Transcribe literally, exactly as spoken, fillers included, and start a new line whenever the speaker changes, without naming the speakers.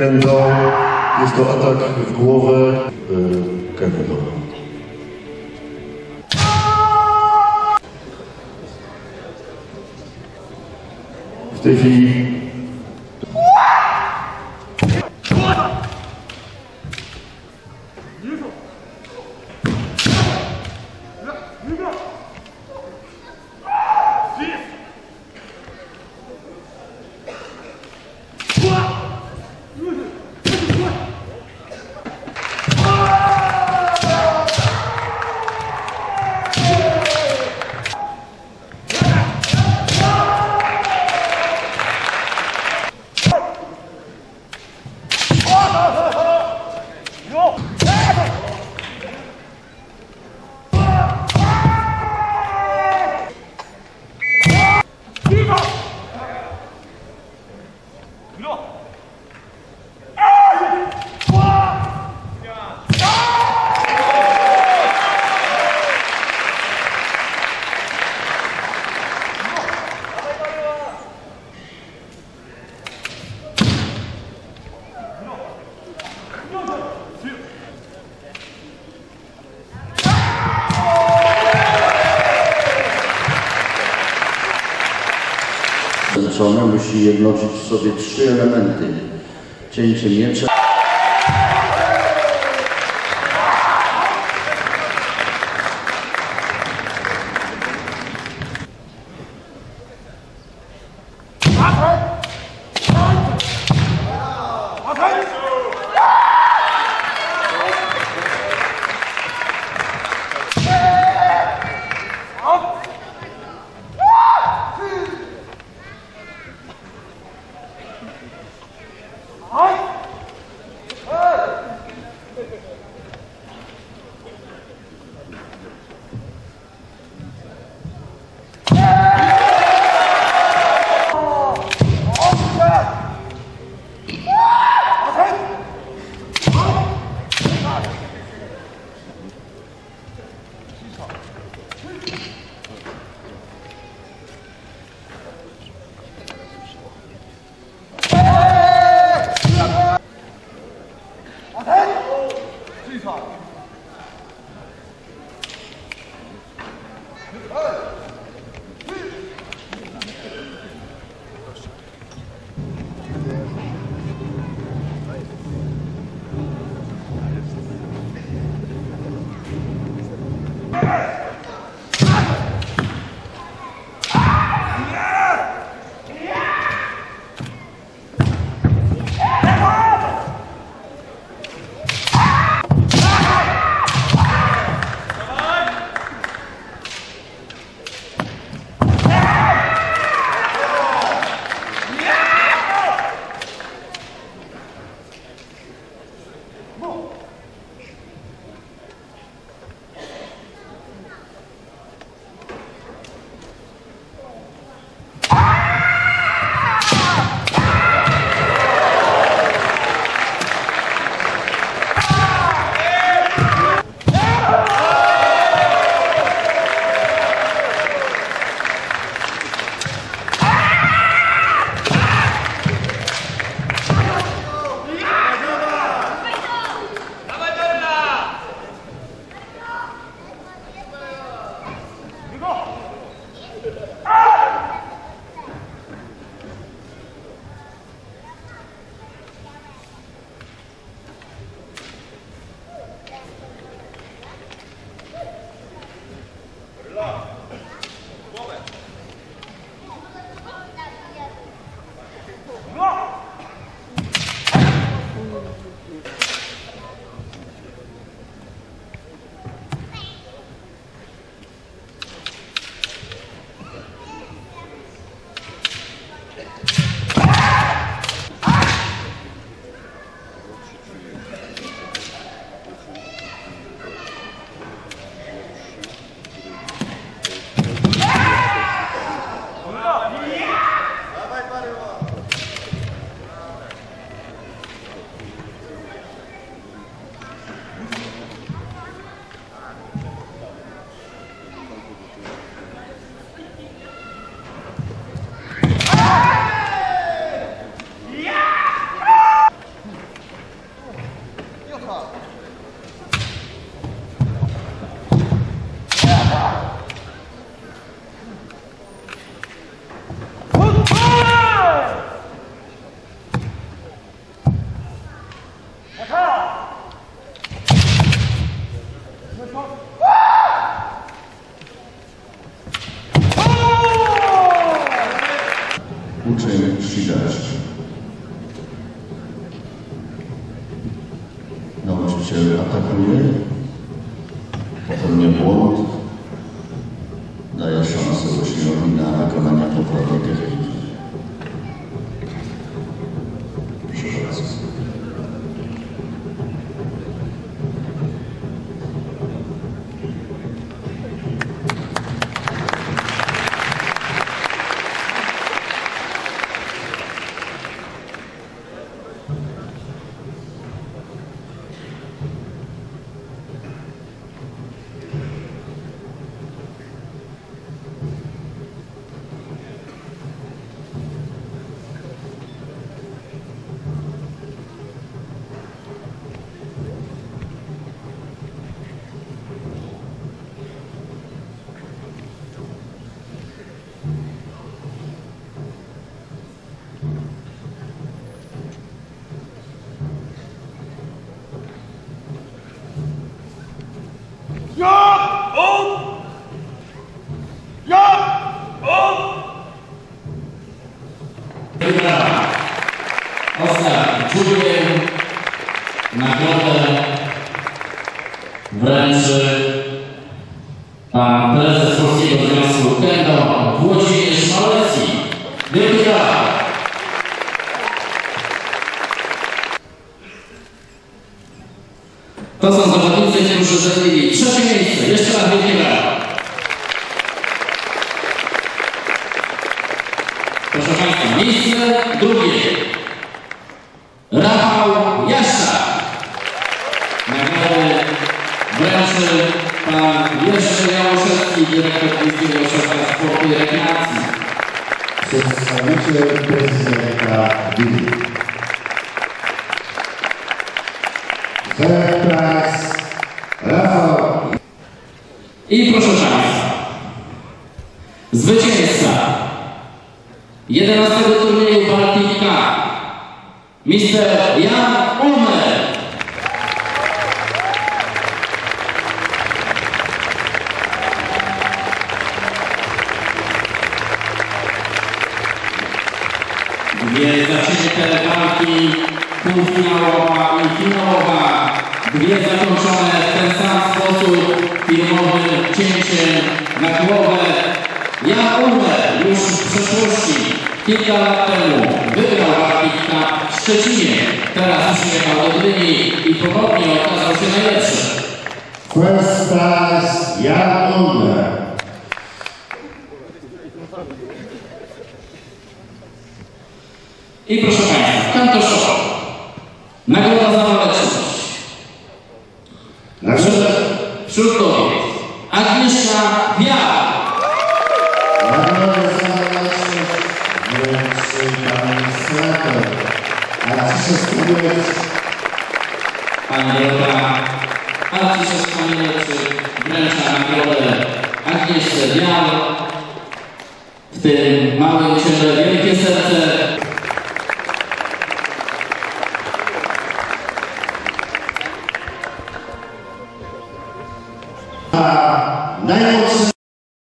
będą. Jest to atak w głowę Kennego. W tej chwili musi jednoczyć w sobie trzy elementy. Cięcie miecza,
Uczeń Shidash. Nauczyciel atakuje, popełnia błąd, daje szansę uczniowi na wykonanie poprawnej techniki. Proszę bardzo.
Ja! On! Ja! On!
Wybrała ostatni człowiek, nagrodę wręczy pan prezes Polskiego Związku Kendo Włodzimierz Małecki. Wielkie brawa! To są zawodnicy, którzy zajęli trzecie miejsce. Jeszcze raz wielkie brawa. Proszę Państwa, miejsce drugie. Rafał Jaszczak. Nagrody wręczy pan Jerzy Jałoszewski, dyrektor Miejskiego Ośrodka Sportu i Rekreacji.
Przedstawiciel prezydenta gminy. Zaraz Rafał.
I proszę Państwa, zwycięzca jedenastego turnieju Baltic Cup, mister Jan Ulmer. Dwie zacięte walki, półfinałowa i finałowa, dwie zakończone w ten sam sposób firmowym cięciem na głowę. Jan Ulmer już w przeszłości, kilka lat temu, wygrał Baltic Cup w Szczecinie. Teraz przyjechał do Gdyni i ponownie okazał się najlepszy.
First prize Jan Ulmer.
I proszę Państwa, Kantor Show. Nagroda za waleczność.
Nagroda
Wśród kobiet Agnieszka Wiara.
Nagroda za waleczność wręczy pan senator Arciszewski.
Pani Dorota Arciszewska-Mielewczyk wręcza nagrodę Agnieszce Wiar. W tym małym ciele wielkie serce.
A najmocniejszy